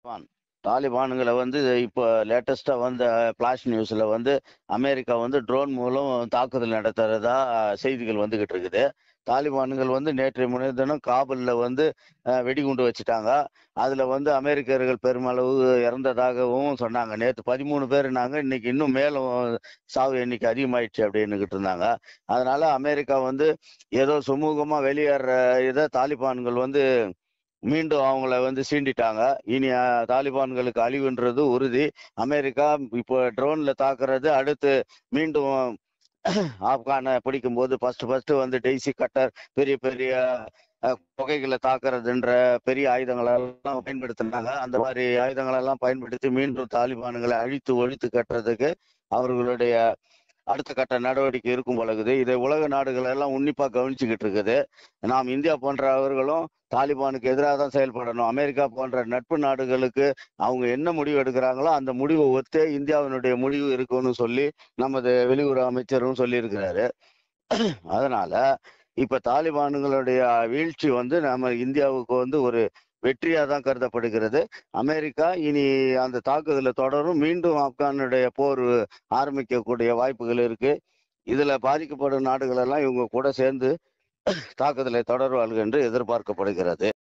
தாலிபான். தாலிபான்கள வந்து இப்போ லேட்டஸ்ட்டா வந்த ஃபிளாஷ் நியூஸ்ல வந்து அமெரிக்கா வந்து ட்ரோன் மூலம் தாக்குதல் நடத்துறதா செய்திகள் வந்துகிட்டு இருக்குது. தாலிபான்கள் வந்து நேற்றைய முன்தினம் காபூல்ல வந்து வெடிகுண்டு வச்சுட்டாங்க. அதுல வந்து அமெரிக்கர்கள் பெருமளவு இறந்ததாகவும் சொன்னாங்க. நேத்து 13 பேருன்னாங்க. இன்னைக்கு இன்னும் மேலும் சாவு எண்ணிக்கை அதிகமாயிடுச்சு அப்படின்னுகிட்டு இருந்தாங்க. அதனால அமெரிக்கா வந்து ஏதோ சுமூகமா வெளியேற இத தாலிபான்கள் வந்து மீண்டும் அவங்கள வந்து சீண்டிட்டாங்க. இனி தாலிபான்களுக்கு அழிவுன்றது உறுதி. அமெரிக்கா இப்போ ட்ரோன்ல தாக்குறது, அடுத்து மீண்டும் ஆப்கான பிடிக்கும்போது ஃபர்ஸ்ட் வந்து டெய்சி கட்டர் பெரிய பெரிய புகைகளை தாக்குறதுன்ற பெரிய ஆயுதங்களெல்லாம் பயன்படுத்தினாங்க. அந்த மாதிரி ஆயுதங்களெல்லாம் பயன்படுத்தி மீண்டும் தாலிபான்களை அழித்து ஒழித்து கட்டுறதுக்கு அவர்களுடைய அடுத்த கட்ட நடவடிக்கை இருக்கும் போலகுது. இதை உலக நாடுகள் எல்லாம் உன்னிப்பா கவனிச்சுக்கிட்டு இருக்குது. நாம் இந்தியா போன்றவர்களும் தாலிபானுக்கு எதிராக தான் செயல்படணும். அமெரிக்கா போன்ற நட்பு நாடுகளுக்கு அவங்க என்ன முடிவு எடுக்கிறாங்களோ அந்த முடிவை ஒத்தே இந்தியாவினுடைய முடிவு இருக்குன்னு சொல்லி நமது வெளியுறவு அமைச்சரும் சொல்லியிருக்கிறாரு. அதனால இப்ப தாலிபான்களுடைய வீழ்ச்சி வந்து நம்ம இந்தியாவுக்கு வந்து ஒரு வெற்றியா தான் கருதப்படுகிறது. அமெரிக்கா இனி அந்த தாக்குதலை தொடரும். மீண்டும் ஆப்கானுடைய போர் ஆரம்பிக்கக்கூடிய வாய்ப்புகள் இருக்கு. இதுல பாதிக்கப்படும் நாடுகள் எல்லாம் இவங்க கூட சேர்ந்து தாக்குதலை தொடர்வார்கள் என்று எதிர்பார்க்கப்படுகிறது.